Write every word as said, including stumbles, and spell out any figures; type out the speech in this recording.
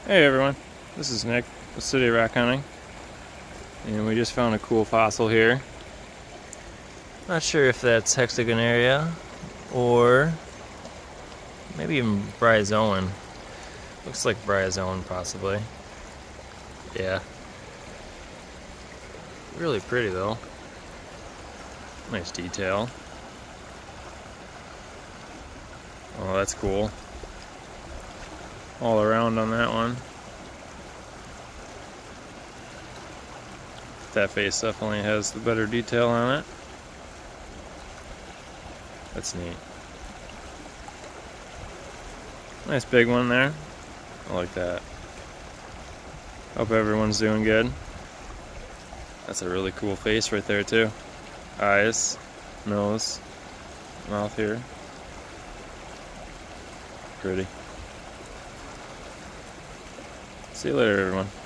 Hey everyone, this is Nick with City Rock Hunting, and we just found a cool fossil here. Not sure if that's hexagon area or maybe even Bryozoan. Looks like Bryozoan possibly. Yeah. Really pretty though. Nice detail. Oh, that's cool. All around on that one. That face definitely has the better detail on it. That's neat. Nice big one there. I like that. Hope everyone's doing good. That's a really cool face right there too. Eyes, nose, mouth here. Pretty. See you later, everyone.